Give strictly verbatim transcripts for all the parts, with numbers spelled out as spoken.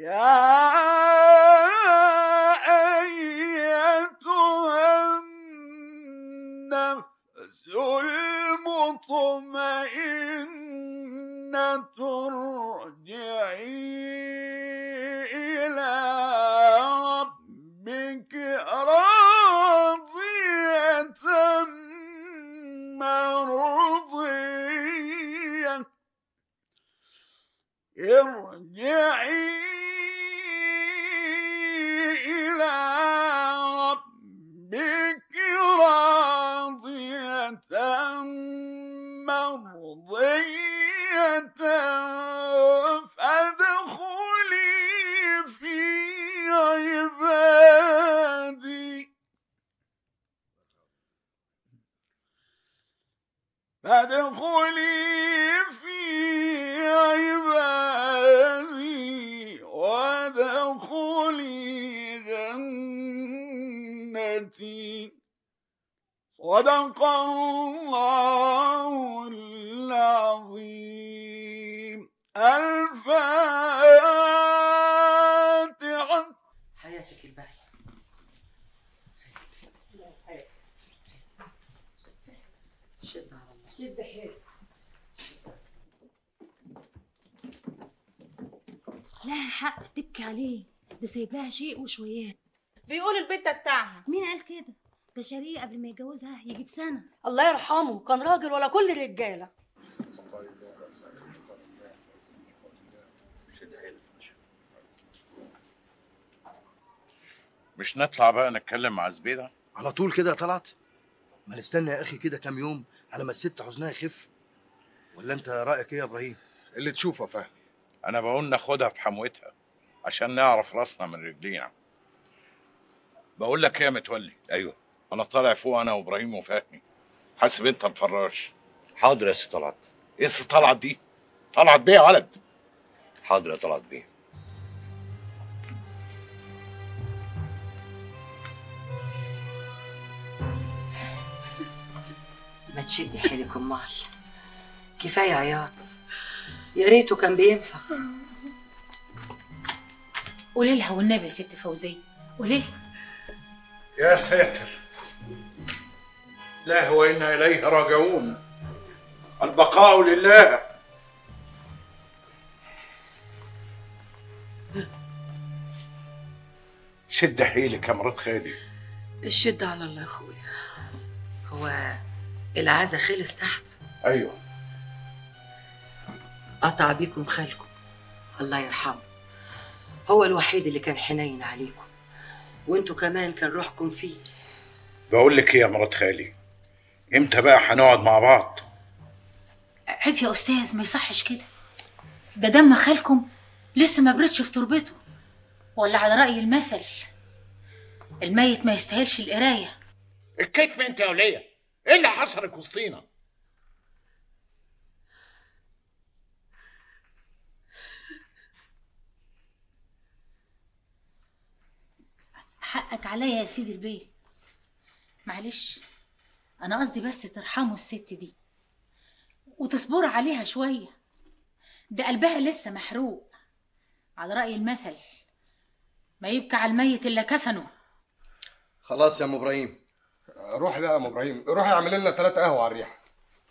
يا أيتها النفس المطمئنة ارجعي إلى ربك راضية مرضية ارجعي إلى ربك راضية مرضية فادخلي في عبادي فادخلي في عبادي وادخلي جنتي. صدق الله العظيم. الفاتحة. حياتك الباقية. شد على الله. شد حيلك. لها حق تبكي عليه، ده سايب لها شيء وشويات. بيقول البيت ده بتاعها. مين قال كده؟ ده شاريه قبل ما يتجوزها يجيب سنة. الله يرحمه، كان راجل ولا كل الرجالة. مش نطلع بقى نتكلم مع زبيدة؟ على طول كده طلعت؟ ما نستنى يا اخي كده كام يوم على ما الست حزنها يخف. ولا انت رايك ايه يا ابراهيم؟ اللي تشوفه فهمي. انا بقول ناخدها في حموتها عشان نعرف راسنا من رجلينا. بقول لك ايه يا متولي؟ ايوه. انا طالع فوق انا وابراهيم وفهمي. حاسب انت الفراش. حاضر يا سي طلعت. ايه سي طلعت دي؟ طلعت بيه يا ولد. حاضر يا طلعت بيه. ما تشدي حيلك امال، كفايه عياط، يا ريته كان بينفع. قولي لها والنبي يا ست فوزية، قولي لها. يا ساتر، لا وإنا إليه راجعون. البقاء لله. شد حيلك يا مرات خالي. الشد على الله يا اخويا. هو العزا خلص تحت؟ ايوه. قطع بيكم خالكم الله يرحمه، هو الوحيد اللي كان حنين عليكم، وانتوا كمان كان روحكم فيه. بقول لك ايه يا مرات خالي، امتى بقى هنقعد مع بعض؟ عيب يا استاذ، ما يصحش كده. ده دم خالكم لسه ما بردش في تربته، ولا على رأي المثل الميت ما يستاهلش القرايه. الكتم انت يا وليه، ايه اللي حصلك وسطينا؟ حقك عليا يا سيدي البيه، معلش انا قصدي بس ترحموا الست دي وتصبروا عليها شويه، ده قلبها لسه محروق. على رأي المثل ما يبكى على الميت الا كفنه. خلاص يا ام ابراهيم. روح لا يا ام ابراهيم، روح اعمل لنا ثلاثة قهوه على الريحه.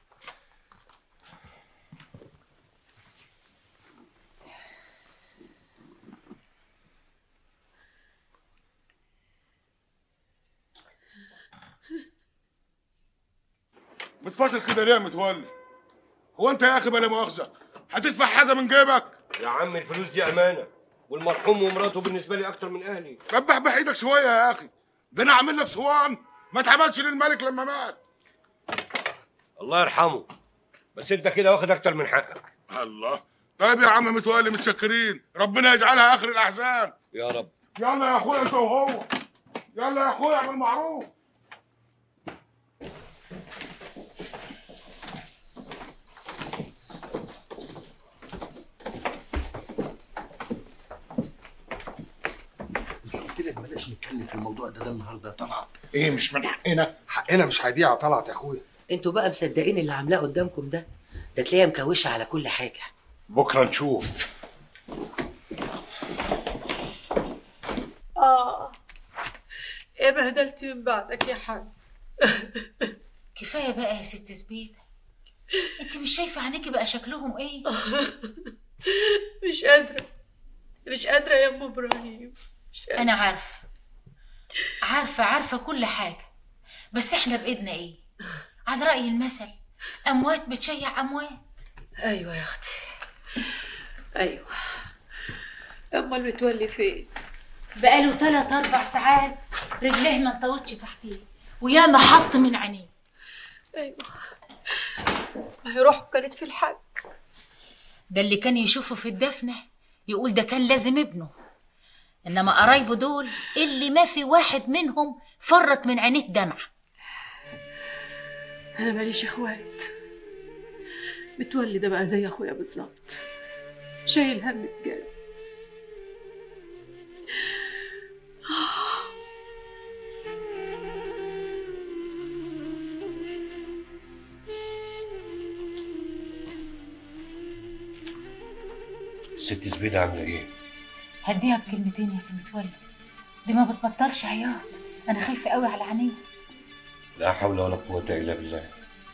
متفاصل كده ليه يا متولي؟ هو انت يا اخي بلا مؤاخذه هتدفع حاجه من جيبك؟ يا عم الفلوس دي امانه، والمرحوم ومراته بالنسبه لي اكتر من اهلي. ربح بايدك شويه يا اخي، ده انا عامل لك صوان ما اتعملش للملك لما مات. الله يرحمه، بس انت كده واخد اكتر من حقك. الله. طيب يا عم متولي متشكرين، ربنا يجعلها اخر الاحزان يا رب. يلا يا اخويا انت وهو، يلا يا اخويا اعمل معروف. كده بلاش نتكلم في الموضوع ده ده النهارده. طلعت ايه مش من حقنا؟ حقنا مش هيضيع. طلعت يا اخويا انتوا بقى مصدقين اللي عاملاه قدامكم ده؟ ده تلاقيها مكوشه على كل حاجه. بكره نشوف. اه ايه بهدلتي من بعدك يا حاج. كفايه بقى يا ست زبيده، انت مش شايفه عينيكي بقى شكلهم ايه؟ مش قادره مش قادره يا ام ابراهيم، مش قادرة. انا عارفه عارفه عارفه كل حاجه، بس احنا بايدنا ايه؟ على راي المثل اموات بتشيع اموات. ايوه يا اختي ايوه. امال متولي فين؟ بقاله ثلاث اربع ساعات رجليه ما انطوتش تحتيه وياما حط من عينيه. ايوه ما هي روحه كانت في الحج. ده اللي كان يشوفه في الدفنه يقول ده كان لازم ابنه، انما قرايبه دول اللي ما في واحد منهم فرط من عينيه دمعه. انا ماليش اخوات، متولي ده بقى زي اخويا بالظبط، شايل هم بجد. الست زبيدة عاملة ايه؟ هديها بكلمتين يا سي متولي، دي ما بتبطلش عياط، انا خايفه قوي على عينيها. لا حول ولا قوة الا بالله.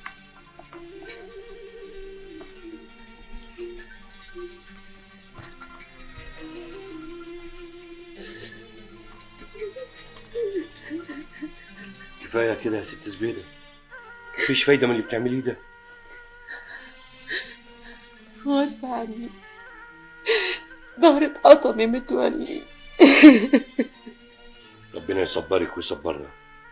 كفاية كده يا ست زبيدة، مفيش فايدة من اللي بتعمليه ده. غصب عني، ظهري اتقطم يا متولي. ربنا يصبرك ويصبرنا.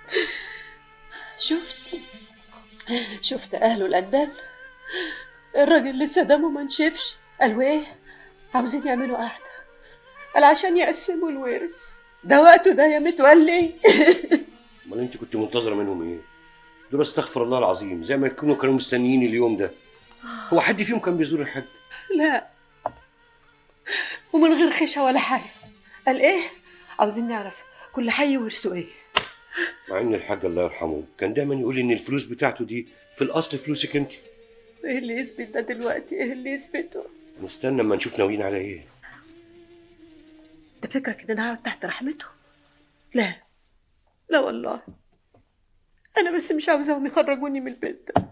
شفت شفت اهله القدال، الراجل لسه دمه ما نشفش، قالوا ايه؟ عاوزين يعملوا قعده، قال عشان يقسموا الورث، ده وقته ده يا متولي. امال انت كنت منتظره منهم ايه؟ دول استغفر الله العظيم زي ما يكونوا كانوا مستنيين اليوم ده. هو حد فيهم كان بيزور الحاج؟ لا، ومن غير خشة ولا حاجه. قال ايه؟ عاوزين نعرف كل حي ورثه ايه. مع ان الحاج الله يرحمه كان دايما يقول ان الفلوس بتاعته دي في الاصل فلوسك انت. ايه اللي يثبت ده دلوقتي؟ ايه اللي يثبته؟ نستنى اما نشوف ناويين على ايه. انت فكرك ان انا هقعد تحت رحمته؟ لا لا والله، انا بس مش عاوزاهم يخرجوني من البيت ده.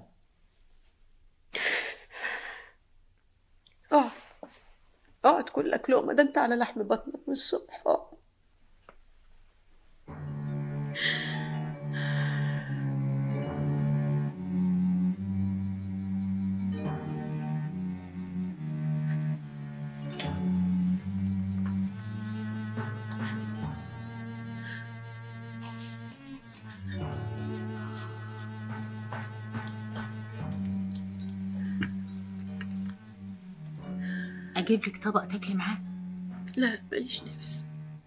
اقعد اقعد كلك لقمه، ده انت على لحم بطنك من الصبح. اقعد. اجيب لك طبق تاكلي معاه؟ لا ماليش نفس.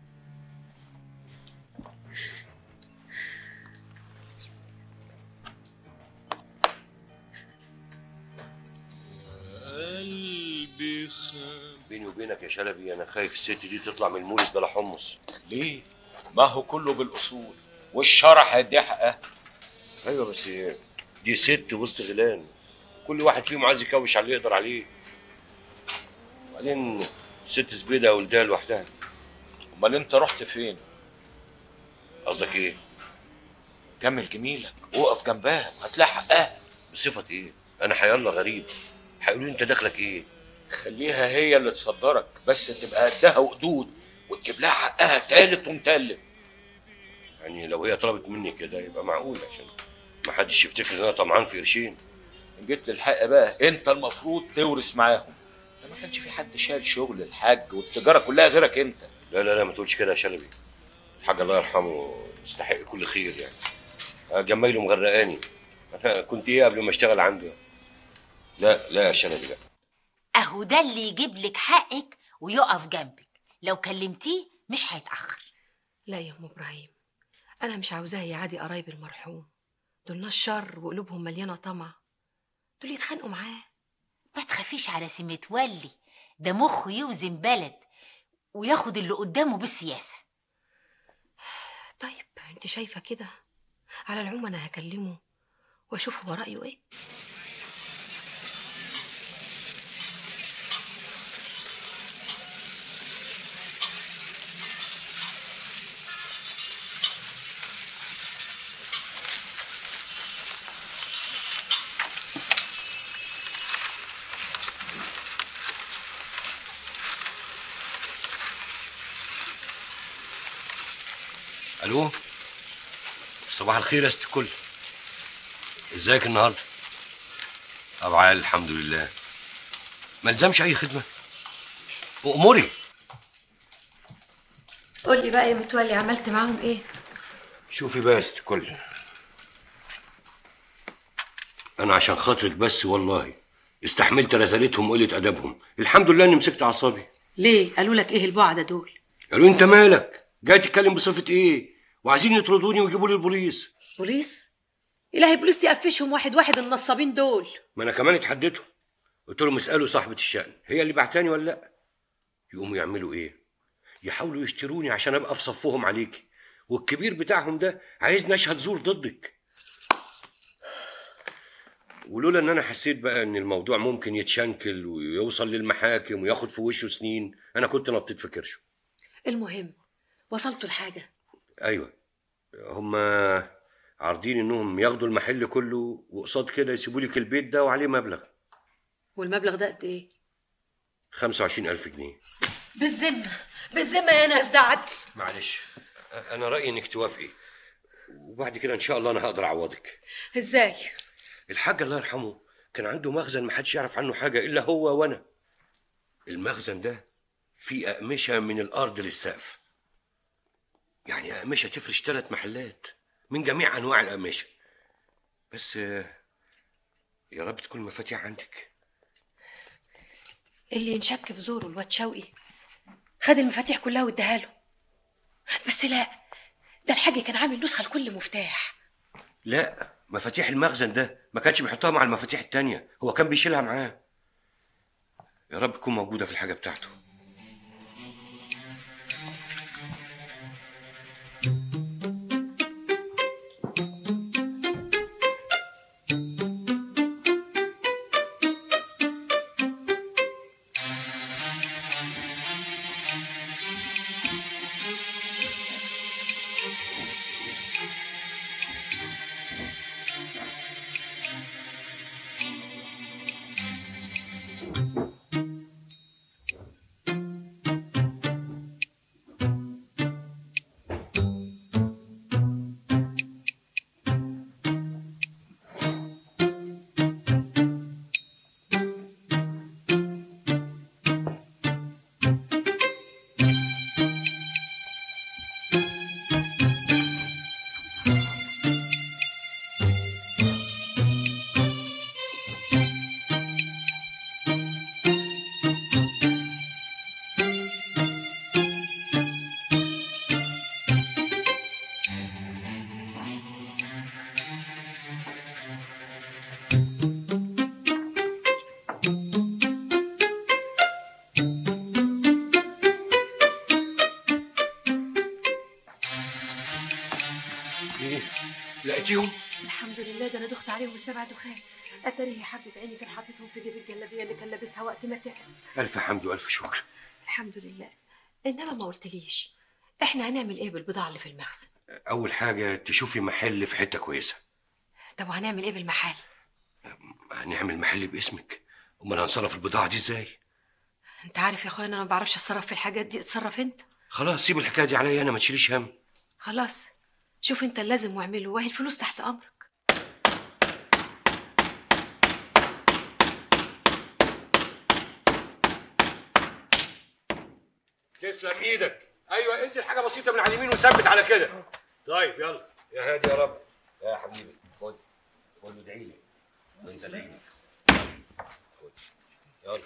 قلبي خام. بيني وبينك يا شلبي انا خايف الست دي تطلع من المولد بلا حمص. ليه؟ ما هو كله بالاصول والشرع هيديها حقها. ايوه بس دي ست وسط غيلان، كل واحد فيهم عايز يكوش على اللي يقدر عليه. وبعدين ست زبيده ولدها لوحدها. امال انت رحت فين؟ قصدك ايه؟ كمل جميلك وقف جنبها هتلاقي حقها. بصفه ايه؟ انا حيالله غريب، هيقولوا لي انت دخلك ايه؟ خليها هي اللي تصدرك، بس تبقى قدها وقدود وتجيب لها حقها تالت ومتلت. يعني لو هي طلبت مني كده يبقى معقول، عشان ما حدش يفتكر ان انا طمعان في قرشين. ان جيت للحق بقى انت المفروض تورث معاهم. ده ما كانش في حد شايل شغل الحاج والتجاره كلها غيرك انت. لا لا لا ما تقولش كده يا شلبي، الحاج الله يرحمه يستحق كل خير يعني. جمايله مغرقاني، انا كنت ايه قبل ما اشتغل عنده؟ لا لا يا شلبي لا. اهو ده اللي يجيب لك حقك ويقف جنبك، لو كلمتيه مش هيتاخر. لا يا ام ابراهيم، انا مش عاوزاه يعادي قرايب المرحوم، دول ناس شر وقلوبهم مليانه طمع، دول يتخانقوا معاه. ما تخافيش على سي متولي، ده مخه يوزن بلد وياخد اللي قدامه بالسياسه. طيب انت شايفه كده؟ على العموم انا هكلمه واشوف هو رايه ايه. الو، صباح الخير يا ست الكل. ازيك النهارده؟ طبعا الحمد لله. ما لزمش اي خدمه، واموري. قول لي بقى يا متولي، عملت معاهم ايه؟ شوفي بقى يا ست الكل، انا عشان خاطرك بس والله استحملت رزالتهم وقله ادبهم. الحمد لله اني مسكت اعصابي. ليه؟ قالوا لك ايه البعده دول؟ قالوا انت مالك جاي تتكلم بصفه ايه، وعايزين يطردوني ويجيبوا لي البوليس. بوليس؟ الهي بوليس يقفشهم واحد واحد النصابين دول. ما انا كمان اتحديتهم، قلت لهم اسالوا صاحبه الشأن هي اللي بعتاني ولا لا. يقوموا يعملوا ايه؟ يحاولوا يشتروني عشان ابقى في صفهم عليكي، والكبير بتاعهم ده عايزني اشهد زور ضدك. ولولا ان انا حسيت بقى ان الموضوع ممكن يتشنكل ويوصل للمحاكم وياخد في وشه سنين، انا كنت نطيت في كرشه. المهم وصلتوا لحاجه؟ ايوه، هما عارضين انهم ياخدوا المحل كله وقصاد كده يسيبوا لك البيت ده وعليه مبلغ. والمبلغ ده قد ايه؟ خمسة وعشرين ألف جنيه. بالذمه بالذمه يا ناس ده عدل. معلش، انا رايي انك توافقي، وبعد كده ان شاء الله انا هقدر اعوضك. ازاي؟ الحاج الله يرحمه كان عنده مخزن محدش يعرف عنه حاجه الا هو وانا. المخزن ده فيه اقمشه من الارض للسقف، يعني اقمشه تفرش ثلاث محلات من جميع انواع الاقمشه. بس يا رب تكون المفاتيح عندك. اللي ينشك في زوره الواد شوقي خد المفاتيح كلها واداها له. بس لا، ده الحاج كان عامل نسخه لكل مفتاح. لا، مفاتيح المخزن ده ما كانش بيحطها مع المفاتيح التانية، هو كان بيشيلها معاه. يا رب تكون موجودة في الحاجة بتاعته. لقيتيهم؟ الحمد لله، ده انا دخت عليهم السبع دخان. اتاري يا حبه عيني كان حاططهم في جيب الجلابيه اللي كان لابسها وقت ما تعب. الف حمد والف شكر. الحمد لله. انما ما قلتليش احنا هنعمل ايه بالبضاعه اللي في المخزن؟ اول حاجه تشوفي محل في حته كويسه. طب وهنعمل ايه بالمحل؟ هنعمل محل باسمك، امال هنصرف البضاعه دي ازاي؟ انت عارف يا اخويا انا ما بعرفش اتصرف في الحاجات دي، اتصرف انت. خلاص سيب الحكايه دي عليا انا، ما تشيليش هم. خلاص شوف انت اللازم واعمله، وهي الفلوس تحت امرك. تسلم ايدك. ايوه انزل حاجه بسيطه من على اليمين وثبت على كده. طيب يلا يا هادي يا رب. يا حبيبي خد خد ادعي لي وانت ادعي لي. خد يلا.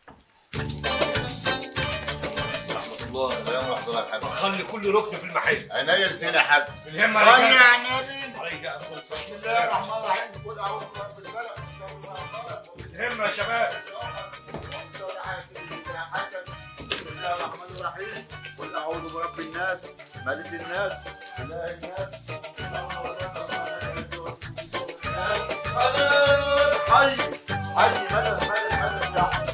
رحمه الله. السلام ورحمه الله الحاج. خلي كل ركن في المحل. عينيا الاثنين يا حاج. الهمه عليك يا نبي. عليك يا اخويا. بسم الله الرحمن الرحيم. قل اعوذ برب الفلق من شر ما خلق. الهمه يا شباب. بسم الله الرحمن الرحيم. قل اعوذ برب الناس ملك الناس اله الناس حي حي مدد مدد مدد يا حي.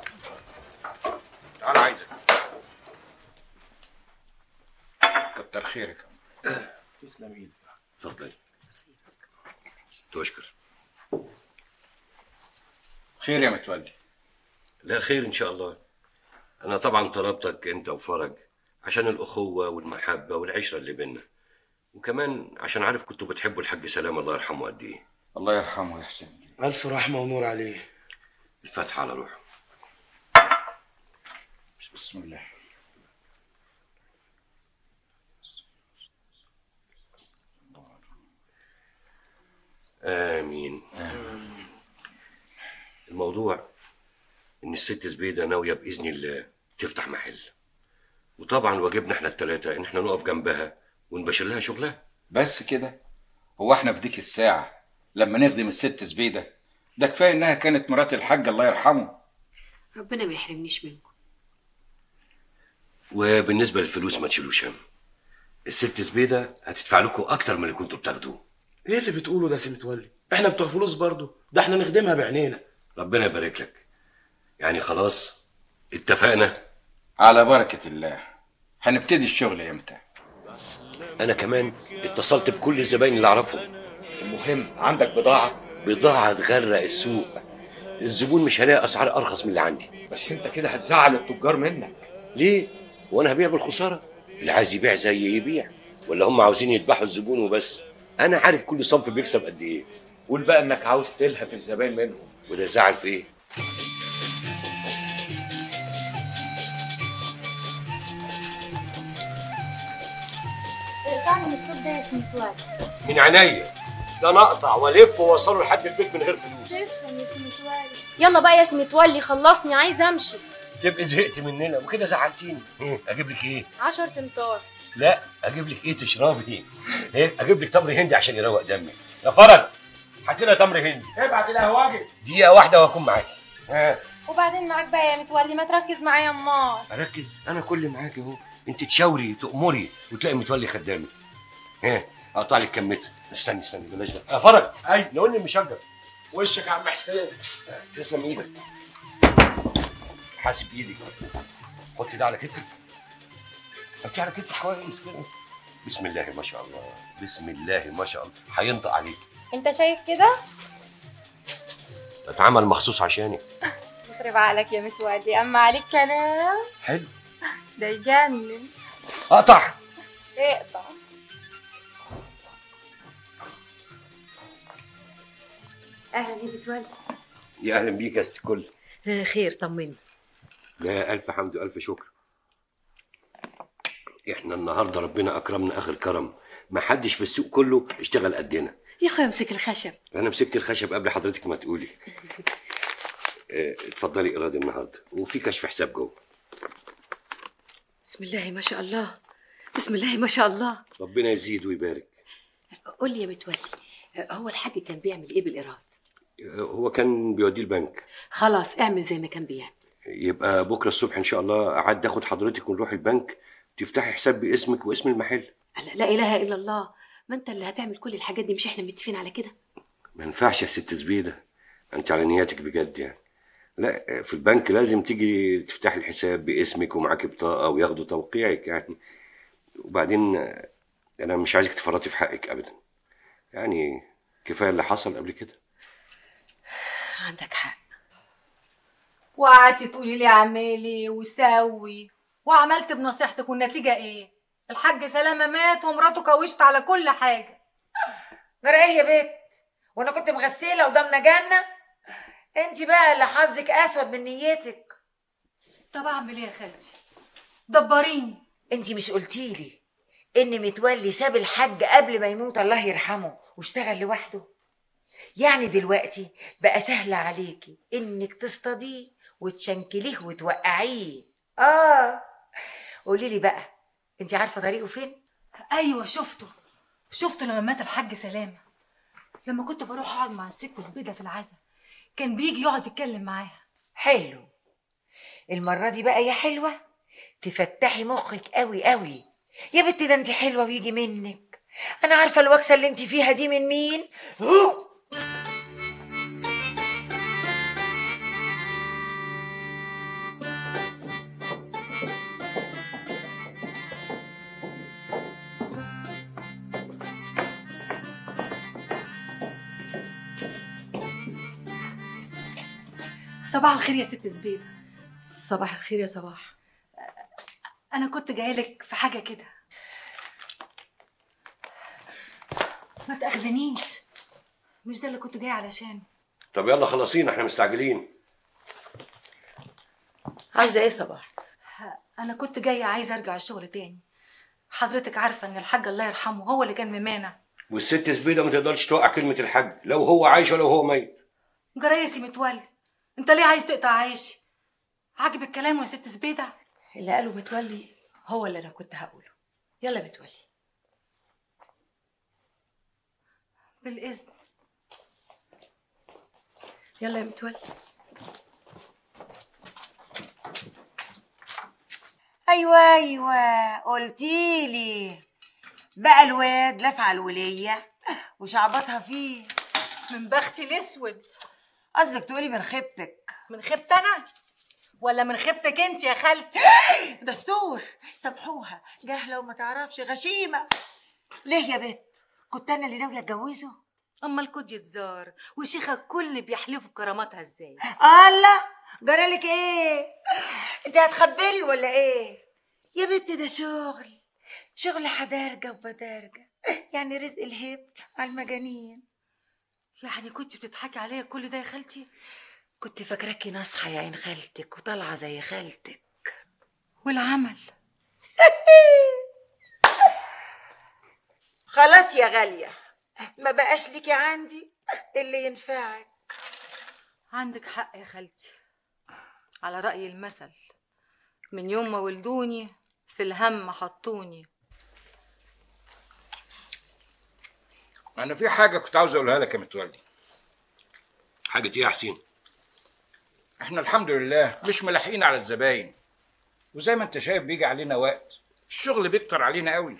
تعال عايزك. كتر خيرك. تسلم ايدك. اتفضل. تشكر. خير يا متولي؟ لا خير ان شاء الله. انا طبعا طلبتك انت وفرج عشان الاخوه والمحبه والعشره اللي بينا، وكمان عشان عارف كنتوا بتحبوا الحاج سلام الله يرحمه قد ايه. الله يرحمه يا حسين. الف رحمه ونور عليه. الفاتحه على روحه. بسم الله. امين. آمين. الموضوع ان الست زبيده ناويه باذن الله تفتح محل، وطبعا واجبنا احنا الثلاثه ان احنا نقف جنبها ونبشر لها شغلها. بس كده؟ هو احنا في ديك الساعه لما نخدم الست زبيده؟ ده كفايه انها كانت مرات الحاج الله يرحمه. ربنا ما يحرمنيش منكم. وبالنسبه للفلوس ما تشيلوش هم، الست زبيده هتدفع لكم اكتر من اللي كنتوا بتاخدوه. ايه اللي بتقوله ده يا سي متولي؟ احنا بتوع فلوس برضه، ده احنا نخدمها بعينينا. ربنا يبارك لك. يعني خلاص اتفقنا؟ على بركه الله. هنبتدي الشغل امتى؟ انا كمان اتصلت بكل الزباين اللي اعرفهم. المهم عندك بضاعه؟ بضاعه تغرق السوق، الزبون مش هلاقي اسعار ارخص من اللي عندي. بس انت كده هتزعل التجار منك. ليه؟ وانا هبيع بالخساره؟ اللي عايز يبيع زي يبيع، ولا هم عاوزين يذبحوا الزبون وبس؟ انا عارف كل صنف بيكسب قد ايه. قول بقى انك عاوز تلهف الزباين منهم. وده زعل في ايه؟ اقطعني الطوب ده يا سي متولي. من عينيا، ده انا اقطع والف واوصله لحد البيت من غير فلوس. تسلم يا سي متولي. يلا بقى يا سي متولي خلصني، عايزه امشي. تبقي زهقت مننا وكده زعلتيني. ايه اجيب لك ايه؟ عشر تمطار. لا اجيب لك ايه تشربي؟ ايه اجيب لك تمر هندي عشان يروق دمك. يا فرج هات لنا تمر هندي. ابعت القهواجي. دقيقه واحده واكون معاكي. ها وبعدين معاك بقى يا متولي، ما تركز معايا امال. اركز؟ انا كل معاكي اهو، انت تشاوري تأمري وتلاقي متولي خدامك. ها اقطع لك كمتها. استني استني بلاش ده. يا فرج اي نقول المشجر. وشك يا عم حسين. تسلم ايدك. حاسب ايدك. حطي ده على كتفك. حطي على كتفك كويس كده. بسم الله ما شاء الله، بسم الله ما شاء الله، هينطق عليك. انت شايف كده؟ اتعمل مخصوص عشانك. يخرب عقلك يا متولي، اما عليك كلام حلو. ده يجنن. اقطع. اقطع. اهلا يا متولي. يا اهلا بيك يا ست الكل. خير طمني. لا الف حمد والف شكر. احنا النهارده ربنا اكرمنا اخر كرم، ما حدش في السوق كله اشتغل قدنا. يا اخويا امسك الخشب. انا مسكت الخشب قبل حضرتك ما تقولي. اه اتفضلي ايراد النهارده، وفي كشف حساب جوه. بسم الله ما شاء الله، بسم الله ما شاء الله. ربنا يزيد ويبارك. قول لي يا متولي، هو الحاج كان بيعمل ايه بالايراد؟ هو كان بيوديه البنك. خلاص اعمل زي ما كان بيعمل. يبقى بكره الصبح ان شاء الله اعد اخد حضرتك ونروح البنك تفتحي حساب باسمك واسم المحل. لا, لا اله الا الله، ما انت اللي هتعمل كل الحاجات دي، مش احنا متفقين على كده؟ ما ينفعش يا ست زبيده، انت على نياتك بجد يعني. لا في البنك لازم تيجي تفتحي الحساب باسمك ومعاكي بطاقه وياخدوا توقيعك يعني. وبعدين انا مش عايزك تفرطي في حقك ابدا، يعني كفايه اللي حصل قبل كده. عندك حق. وقعدتي تقولي لي اعملي وسوي، وعملت بنصيحتك والنتيجه ايه؟ الحاج سلامه مات ومراته كوشت على كل حاجه. جرى ايه يا بت؟ وانا كنت مغسله وضامنه جنه؟ انت بقى اللي حظك اسود من نيتك. طب اعمل ايه يا خالتي؟ دبريني. انت مش قلتيلي ان متولي ساب الحاج قبل ما يموت الله يرحمه واشتغل لوحده؟ يعني دلوقتي بقى سهل عليكي انك تصطاديه وتشنكليه وتوقعيه. اه قولي لي بقى، انت عارفه طريقه فين؟ ايوه شفته شفته لما مات الحاج سلامه، لما كنت بروح اقعد مع الست زبيده في العزا كان بيجي يقعد يتكلم معاها. حلو. المره دي بقى يا حلوه تفتحي مخك قوي قوي يا بنتي، ده انت حلوه ويجي منك. انا عارفه الوكسه اللي انت فيها دي من مين. صباح الخير يا ست زبيدة. صباح الخير يا صباح. أنا كنت جاية لك في حاجة كده. ما تأخذنيش، مش ده اللي كنت جاية علشانه. طب يلا خلصينا، احنا مستعجلين. عاوزة ايه صباح؟ أنا كنت جاية عايزة أرجع الشغل تاني. حضرتك عارفة إن الحاج الله يرحمه هو اللي كان ممانع. والست زبيدة ما تقدرش توقع كلمة الحاج، لو هو عايش ولا هو ميت. جرايسي متولي، أنت ليه عايز تقطع عيشي؟ عاجب الكلام يا ست زبيدة؟ اللي قاله متولي هو اللي أنا كنت هقوله. يلا متولي. بالإذن. يلا يا متولي. ايوه ايوه قلتيلي بقى الواد لفع الوليه وشعبطها فيه. من بختي الاسود. قصدك تقولي من خيبتك؟ من خيبتي انا ولا من خيبتك انت يا خالتي؟ دستور، سامحوها جاهله وما تعرفش غشيمه. ليه يا بت؟ كنت انا اللي ناويه اتجوزه؟ اما الكود يتزار وشيخه الكل بيحلفوا بكراماتها ازاي؟ الله، جرالك ايه؟ انت هتخبري ولا ايه؟ يا بت ده شغل، شغل حدارجه وبدارجه، يعني رزق الهب على المجانين. يعني كنت بتضحكي عليا كل ده يا خالتي؟ كنت فاكراكي ناصحه يا عين خالتك وطالعه زي خالتك. والعمل؟ خلاص يا غاليه، ما بقاش ليكي عندي اللي ينفعك. عندك حق يا خالتي، على رأي المثل، من يوم ما ولدوني في الهم حطوني. انا في حاجه كنت عاوز اقولها لك يا متولي. حاجه ايه يا حسين؟ احنا الحمد لله مش ملاحقين على الزباين، وزي ما انت شايف بيجي علينا وقت الشغل بيكتر علينا قوي.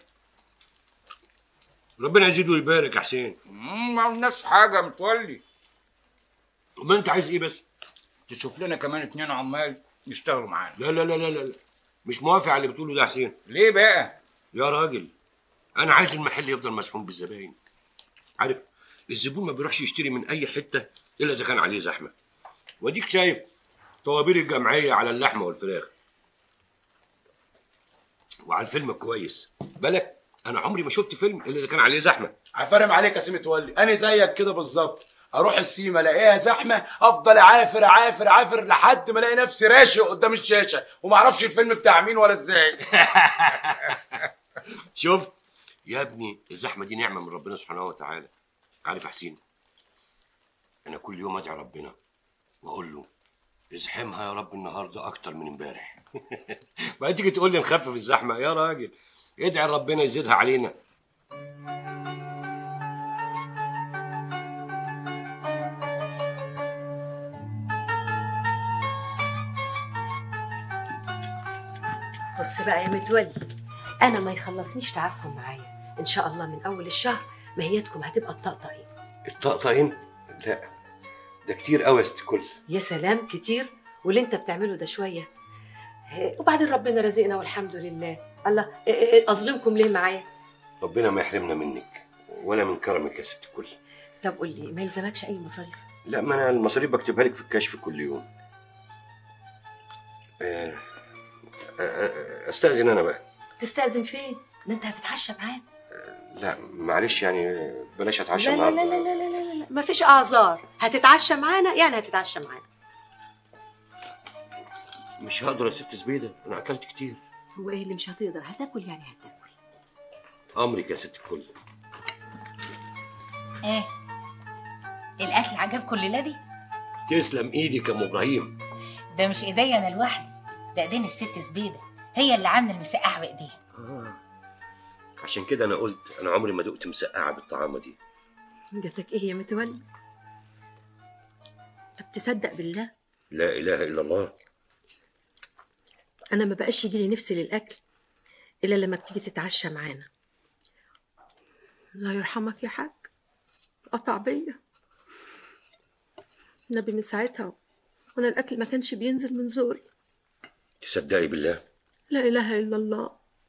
ربنا يزيد ويبارك يا حسين. ما قلناش حاجه يا متولي. امال انت عايز ايه بس؟ تشوف لنا كمان اتنين عمال يشتغلوا معانا. لا لا لا لا لا مش موافق على اللي بتقوله ده يا حسين. ليه بقى؟ يا راجل انا عايز المحل يفضل مسحوم بالزباين. عارف الزبون ما بيروحش يشتري من اي حته الا اذا كان عليه زحمه. واديك شايف طوابير الجمعيه على اللحمه والفراخ. وعلى الفيلم كويس بالك، انا عمري ما شفت فيلم الا اذا كان عليه زحمه. عفارم عليك يا سي متولي، انا زيك كده بالظبط. اروح السيما الاقيها زحمه، افضل اعافر اعافر اعافر لحد ما الاقي نفسي راشق قدام الشاشه وما اعرفش الفيلم بتاع مين ولا ازاي. شفت يا ابني، الزحمه دي نعمه من ربنا سبحانه وتعالى. عارف يا حسين، انا كل يوم ادعي ربنا واقول له ازحمها يا رب النهارده اكتر من امبارح. ما تيجي تقول لي نخفف الزحمه يا راجل، ادعي ربنا يزيدها علينا. بص بقى يا متولي، انا ما يخلصنيش تعبكم معايا. ان شاء الله من اول الشهر ماهيتكم هتبقى الطقطقين. الطقطقين؟ لا ده كتير قوي يا ست الكل. يا سلام كتير، واللي انت بتعمله ده شويه. وبعدين ربنا رزقنا والحمد لله. الله، اظلمكم ليه معايا؟ ربنا ما يحرمنا منك ولا من كرمك يا ست الكل. طب قول لي، ما يلزمكش اي مصاريف؟ لا، ما انا المصاريف بكتبها لك في الكشف كل يوم. استاذن انا بقى. تستأذن فين؟ ده انت هتتعشى معانا. لا معلش، يعني بلاش اتعشى لا لا لا لا لا لا لا ما فيش اعذار. هتتعشى معانا يعني هتتعشى معانا. مش هقدر يا ست زبيده، انا اكلت كتير. هو ايه اللي مش هتقدر؟ هتاكل يعني هتاكل. امرك يا ست الكل. ايه الاكل عجبكم الليله دي؟ تسلم ايدك يا ام ابراهيم. ده مش ايديا انا لوحدي، ده ايدين الست زبيده، هي اللي عامله المسقعه بايديها. اه عشان كده انا قلت انا عمري ما دقت مسقعه بالطعامه دي. جاتك ايه يا متولي؟ طب تصدق بالله؟ لا اله الا الله. انا ما بقاش يجيلي نفسي للاكل الا لما بتيجي تتعشى معانا. الله يرحمك يا حاج، قطع بيا النبي من ساعتها وانا الاكل ما كانش بينزل من زوري. تصدقي بالله؟ لا اله الا الله.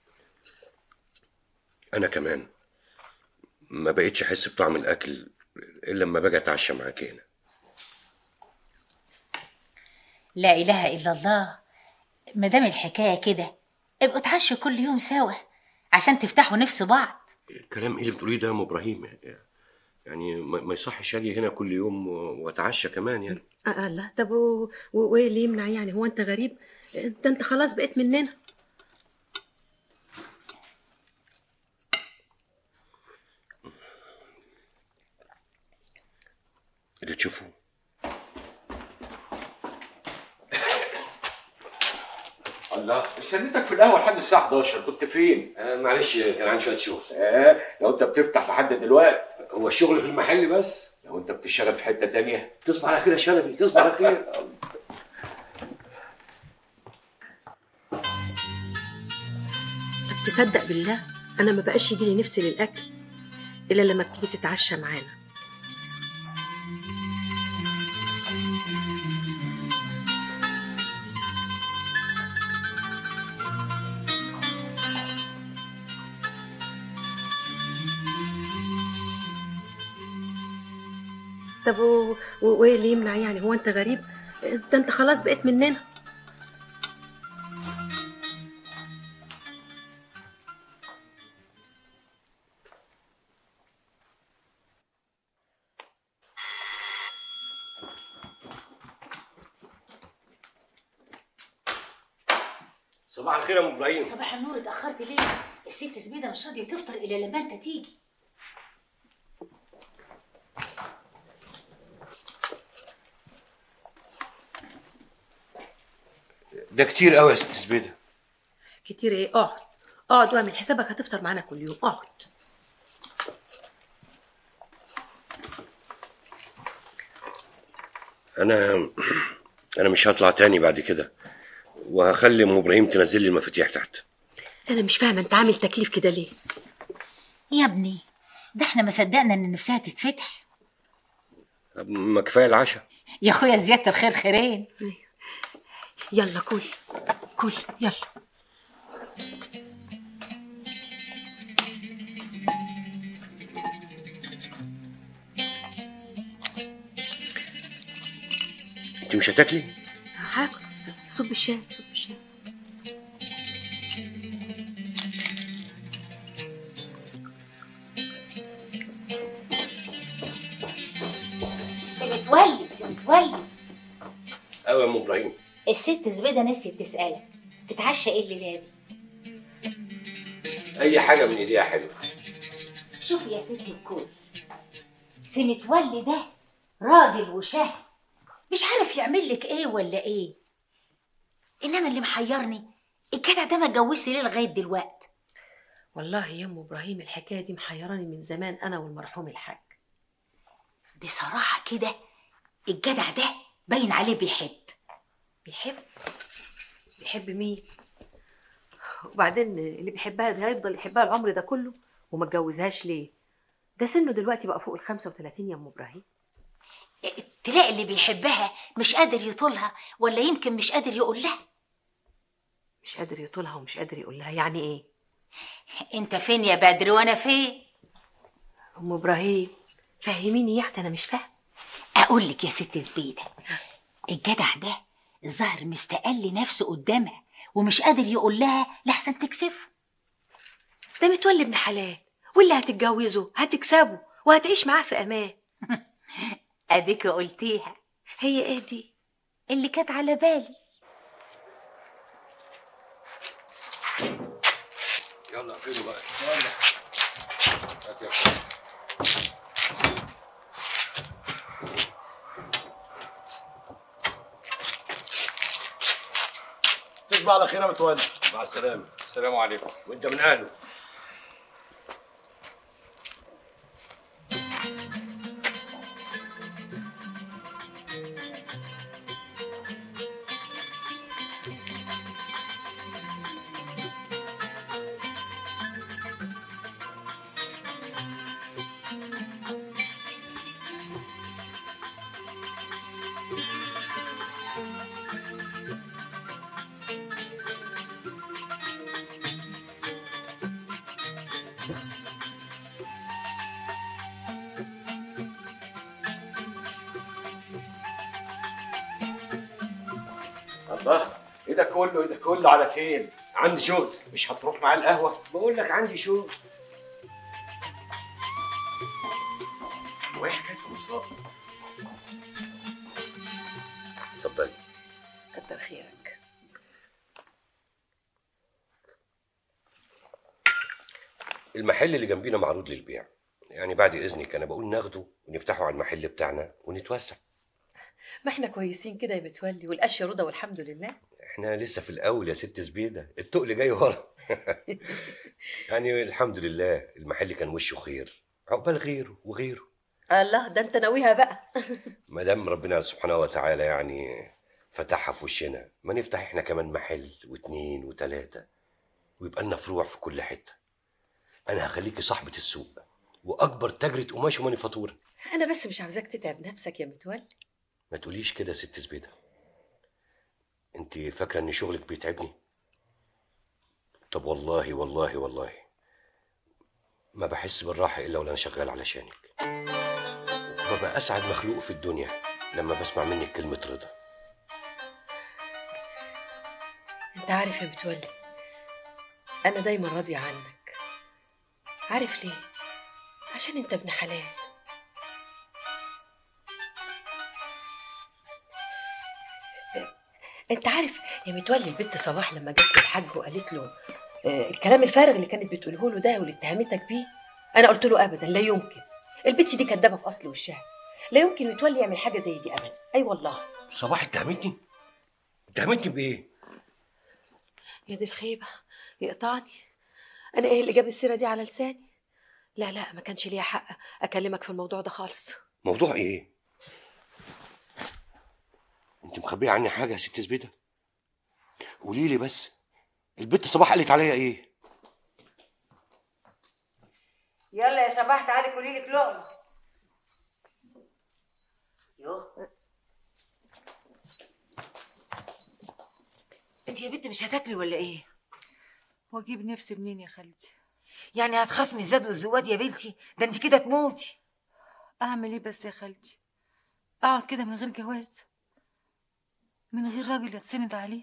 انا كمان ما بقيتش احس بطعم الاكل الا لما باجي اتعشى معاك هنا. لا اله الا الله. ما دام الحكايه كده ابقوا اتعشوا كل يوم سوا عشان تفتحوا نفس بعض. الكلام ايه اللي بتقوليه ده يا ام ابراهيم؟ يعني ما يصحش اجي هنا كل يوم واتعشى كمان يعني. اه لا، طب وايه اللي يمنع يعني؟ هو انت غريب؟ انت انت خلاص بقيت مننا. اللي تشوفوه. الله، استنيتك في القهوه لحد الساعه حداشر، كنت فين؟ آه معلش كان عندي شويه شغل. اه لو انت بتفتح لحد دلوقتي. هو الشغل في المحل بس؟ لو انت بتشتغل في حته تانية. تصبح على خير يا شلبي، تصبح على خير. تصدق بالله انا ما بقاش يجيلي نفسي للاكل الا لما بتيجي تتعشى معانا. طب وايه اللي يمنع يعني؟ هو انت غريب؟ انت انت خلاص بقيت مننا. صباح الخير يا ام ابراهيم. صباح النور، اتاخرت ليه؟ الست زبيده مش راضيه تفطر الا لما انت تيجي. ده كتير قوي يا ست زبيده. كتير ايه؟ اقعد اقعد واعمل حسابك هتفطر معانا كل يوم. اقعد. انا انا مش هطلع تاني بعد كده، وهخلي ام ابراهيم تنزل لي المفاتيح تحت. انا مش فاهمه انت عامل تكليف كده ليه؟ يا ابني ده احنا ما صدقنا ان نفسها تتفتح. ما كفايه العشاء يا اخويا، زياده الخير خيرين. يلا كل كل يلا. انت مش هتاكلي؟ هاكل. صب الشاي صب الشاي. سمتولي سمتولي. ايوه يا ام ابراهيم. الست زبيده نسيت تسالك تتعشى ايه الليله دي؟ اي حاجه من ايديها حلوه. شوفي يا ست الكل، سمتولي ده راجل وشهم، مش عارف يعمل لك ايه ولا ايه. انما اللي محيرني الجدع ده ما اتجوزش ليه لغايه دلوقتي. والله يا ام ابراهيم الحكايه دي محيراني من زمان انا والمرحوم الحاج. بصراحه كده الجدع ده باين عليه بيحب. بيحب؟ بيحب مين؟ وبعدين اللي بيحبها ده هيفضل يحبها العمر ده كله وما اتجوزهاش ليه؟ ده سنه دلوقتي بقى فوق ال خمسة وثلاثين يا ام ابراهيم. تلاقي اللي بيحبها مش قادر يطولها، ولا يمكن مش قادر يقول لها. مش قادر يطولها ومش قادر يقول لها يعني ايه؟ انت فين يا بدر وانا فين؟ ام ابراهيم فهميني يا اختي، انا مش فاهم. اقول لك يا ست زبيده، الجدع ده الظاهر مستقل نفسه قدامها ومش قادر يقول لها لحسن تكسفه. ده متولي ابن حلال، واللي هتتجوزه هتكسبه وهتعيش معاه في امان. اديك قلتيها. هي ايه دي اللي كانت على بالي؟ يلا اقفلوا بقى. يلا هات يا اخويا. تصبح على خير يا متولي. مع السلامه. السلام عليكم. وانت من اهله. الله، ايه ده كله ايه ده كله على فين؟ عندي شغل. مش هتروح معاه القهوه؟ بقول لك عندي شغل. وايه حكايته بالظبط؟ اتفضلي. كتر خيرك. المحل اللي جنبينا معروض للبيع، يعني بعد اذنك انا بقول ناخده ونفتحه على المحل بتاعنا ونتوسع. ما احنا كويسين كده يا متولي، والاشياء رضا والحمد لله. احنا لسه في الاول يا ست زبيده، التقل جاي ورا. يعني الحمد لله المحل كان وشه خير، عقبال غيره وغيره. الله، ده انت ناويها بقى. ما دام ربنا سبحانه وتعالى يعني فتحها في وشنا، ما نفتح احنا كمان محل واتنين وتلاته ويبقى لنا فروع في كل حته. انا هخليكي صاحبه السوق واكبر تاجرة قماش ومانيفاتوره. انا بس مش عاوزاك تتعب نفسك يا متولي. ما تقوليش كده يا ست زبيده، انت فاكره ان شغلك بيتعبني؟ طب والله والله والله ما بحس بالراحه الا وانا شغال علشانك. ببقى اسعد مخلوق في الدنيا لما بسمع منك كلمه رضا. انت عارف يا متولي، انا دايما راضيه عنك. عارف ليه؟ عشان انت ابن حلال. انت عارف يا متولي، البنت صباح لما جت للحاج وقالت له آه الكلام الفارغ اللي كانت بتقوله له ده واللي اتهمتك بيه، انا قلت له ابدا، لا يمكن. البنت دي كدابه في اصل وشها، لا يمكن متولي يعمل حاجه زي دي ابدا. اي أيوة والله. صباح اتهمتني؟ اتهمتني بايه؟ يا دي الخيبه، يقطعني. انا ايه اللي جاب السيره دي على لساني؟ لا لا، ما كانش ليا حق اكلمك في الموضوع ده خالص. موضوع ايه؟ انت مخبيه عني حاجه يا ست زبيده؟ قولي لي بس، البت صباح قالت عليا ايه؟ يلا يا صباح تعالي كلي لك لقمه. يوه انت يا بنت مش هتاكلي ولا ايه؟ واجيب نفسي منين يا خالتي؟ يعني هتخصمي الزاد والزواد يا بنتي؟ ده انت كده تموتي. اعمل ايه بس يا خالتي؟ اقعد كده من غير جواز، من غير راجل يتسند عليه؟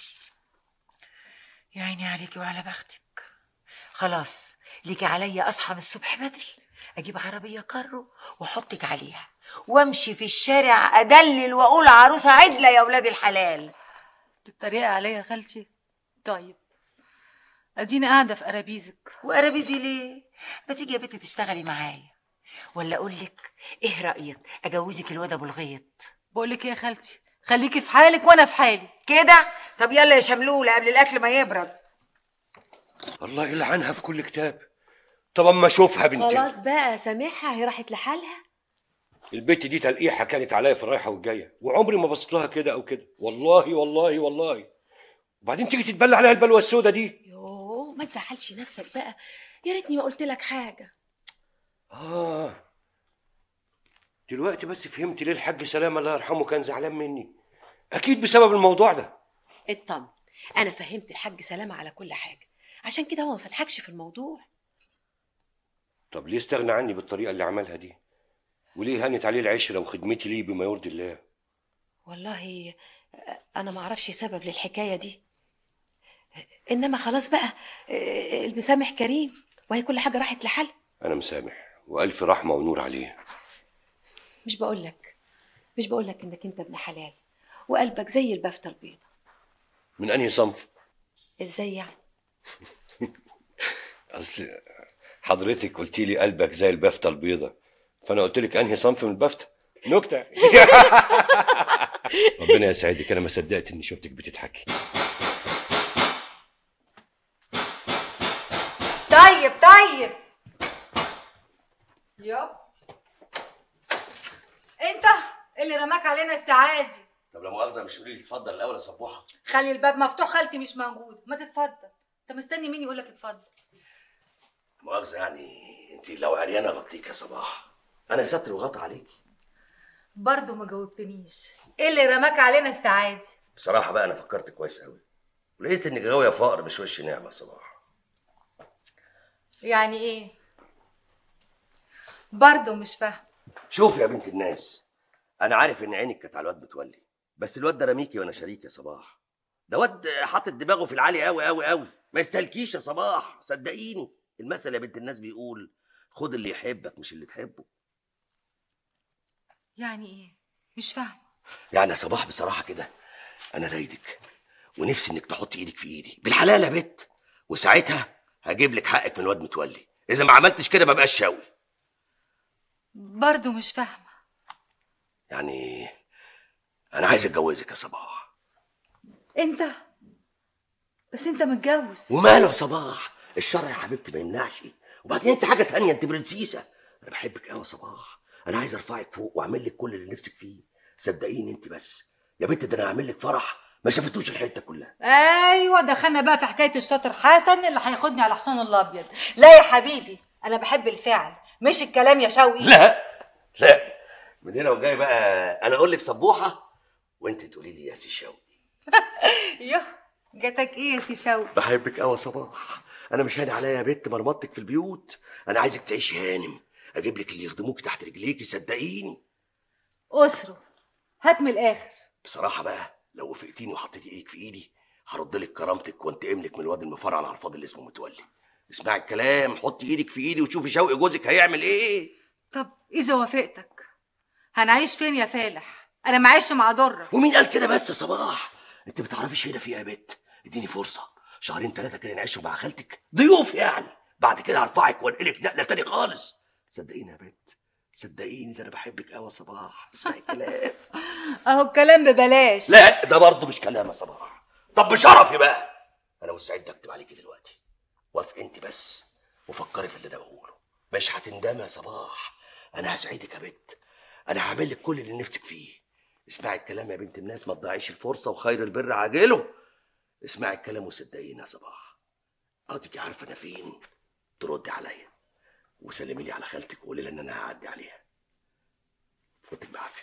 يا عيني عليكي وعلى بختك. خلاص ليكي عليا اصحى من الصبح بدري، اجيب عربيه كارو واحطك عليها وامشي في الشارع ادلل واقول عروسه عدله يا ولاد الحلال. بتتريقي عليا يا خالتي؟ طيب اديني قاعده في قرابيزك. وقرابيزي ليه؟ ما تيجي يا بنتي تشتغلي معايا، ولا اقول لك ايه رايك اجوزك الواد ابو الغيط؟ بقول لك ايه يا خالتي، خليكي في حالك وانا في حالي كده. طب يلا يا شملوله قبل الاكل ما يبرد. الله يلعنها في كل كتاب. طب اما اشوفها بنتي. خلاص بقى سامحها، هي راحت لحالها. البت دي تلقيحه كانت عليا في الرايحه والجايه، وعمري ما بصيت لها كده او كده، والله والله والله. وبعدين تيجي تتبلى عليها البلوه السوداء دي. يوه ما تزعلش نفسك بقى، يا ريتني ما قلت لك حاجه. اه دلوقتي بس فهمت ليه الحاج سلام الله يرحمه كان زعلان مني، اكيد بسبب الموضوع ده. اطمن، انا فهمت الحاج سلامه على كل حاجه، عشان كده هو ما فتحكش في الموضوع. طب ليه استغنى عني بالطريقه اللي عملها دي؟ وليه هانت عليه العشره وخدمتي ليه بما يرضي الله؟ والله انا ما اعرفش سبب للحكايه دي، انما خلاص بقى المسامح كريم، وهي كل حاجه راحت لحالها. انا مسامح والف رحمه ونور عليه. مش بقول لك مش بقول لك انك انت ابن حلال وقلبك زي البافته البيضه. من انهي صنف؟ ازاي يعني؟ اصل حضرتك قلتي لي قلبك زي البافته البيضه، فانا قلت لك انهي صنف من البافته. نكته. ربنا يسعدك، انا ما صدقت اني شفتك بتضحكي. طيب طيب يو انت اللي رماك علينا السعادي. طب لا مؤاخذه مش قولي لي اتفضل الاول يا صبوحه؟ خلي الباب مفتوح، خالتي مش موجود. ما تتفضل، انت مستني مين يقول لك اتفضل؟ مؤاخذه يعني انت لو عريانه غطيك يا صباح، انا ستر وغطى عليكي. برضه ما جاوبتنيش، ايه اللي رماك علينا السعادي؟ بصراحه بقى انا فكرت كويس قوي، ولقيت انك غاويه فقر مش وش نعمه يا صباح. يعني ايه؟ برضه مش فاهم. شوف يا بنت الناس، انا عارف ان عينك كانت على الواد متولي، بس الواد ده رميكي وانا شريك يا صباح. ده واد حاطط دماغه في العالي قوي قوي قوي، ما يستهلكيش يا صباح، صدقيني. المثل يا بنت الناس بيقول خد اللي يحبك مش اللي تحبه. يعني ايه؟ مش فاهمه. يعني يا صباح بصراحه كده انا رايدك ونفسي انك تحط ايدك في ايدي بالحلال يا بت، وساعتها هجيب لك حقك من الواد متولي. اذا ما عملتش كده ما بقاش شاوي. برضه مش فاهمه. يعني انا عايز اتجوزك يا صباح. انت بس انت متجوز. وماله يا صباح؟ الشرع يا حبيبتي ما يمنعش. وبعدين انت حاجه تانية، انت برنسيسه. انا بحبك قوي يا صباح، انا عايز ارفعك فوق واعمل لك كل اللي نفسك فيه. صدقيني انت بس يا بنت، ده انا هعمل لك فرح ما شافتوش الحته كلها. ايوه دخلنا بقى في حكايه الشاطر حسن اللي هياخدني على حصان الابيض. لا يا حبيبي انا بحب الفعل مش الكلام يا شوقي. لا لا، من هنا وجاي بقى انا اقول لك صبوحه وانت تقولي لي يا سي شوقي. يوه جاتك ايه يا سي شوقي؟ بحبك قوي يا صباح. انا مش هاني عليا يا بت مرمطتك في البيوت. انا عايزك تعيشي هانم، اجيب لك اللي يخدموك تحت رجليكي. صدقيني. اسره هات من الاخر. بصراحه بقى لو وافقتيني وحطيتي ايدك في ايدي هرد لك كرامتك وانتقم لك من الواد المفرع على الفاضي اللي اسمه متولي. اسمعي الكلام، حطي ايدك في ايدي وشوفي شوقي جوزك هيعمل ايه. طب اذا وافقتك هنعيش فين يا فالح؟ انا معيش مع ضره. ومين قال كده بس يا صباح؟ انت بتعرفيش هنا فيها يا بت. اديني فرصه شهرين ثلاثه كده نعيشوا مع خالتك ضيوف يعني، بعد كده هرفعك وانقلك نقله تاني خالص. صدقيني يا بت، صدقيني ده انا بحبك قوي يا صباح. اسمعي الكلام. اهو الكلام ببلاش. لا ده برضه مش كلام يا صباح. طب بشرفي بقى انا مستعد اكتب عليكي دلوقتي. وافقي انت بس وفكري في اللي انا بقوله، مش هتندمي يا صباح. انا هسعدك يا بت، انا هعمل لك كل اللي نفسك فيه. اسمعي الكلام يا بنت الناس، ما تضيعيش الفرصه، وخير البر عاجله. اسمعي الكلام وصدقيني يا صباح. اديكي عارفه انا فين، تردي عليا وسلمي لي على خالتك وقولي لها ان انا هعدي عليها. فوتك بعافيه.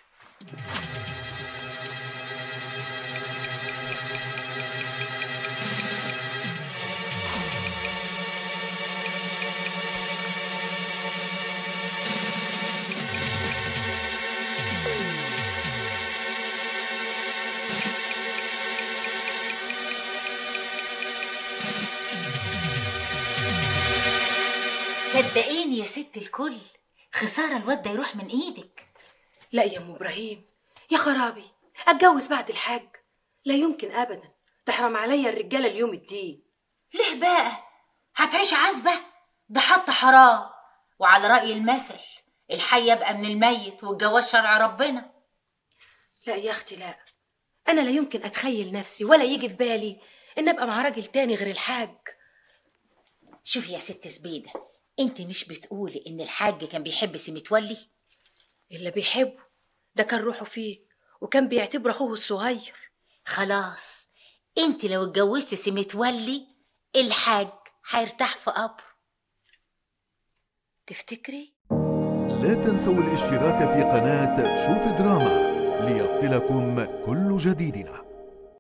صدقيني يا ست الكل، خساره الواد ده يروح من ايدك. لا يا ام ابراهيم، يا خرابي اتجوز بعد الحاج؟ لا يمكن ابدا، تحرم عليا الرجاله اليوم الدين. ليه بقى؟ هتعيش عزبه؟ ده حط حرام، وعلى راي المثل الحي يبقى من الميت والجواز شرع ربنا. لا يا اختي لا، انا لا يمكن اتخيل نفسي ولا يجي في بالي ان ابقى مع راجل تاني غير الحاج. شوفي يا ست زبيده، انت مش بتقولي ان الحاج كان بيحب سي متولي؟ اللي بيحبه ده كان روحه فيه وكان بيعتبره اخوه الصغير. خلاص انت لو اتجوزت سي متولي الحاج هيرتاح في قبره. تفتكري؟ لا تنسوا الاشتراك في قناة شوف دراما ليصلكم كل جديدنا.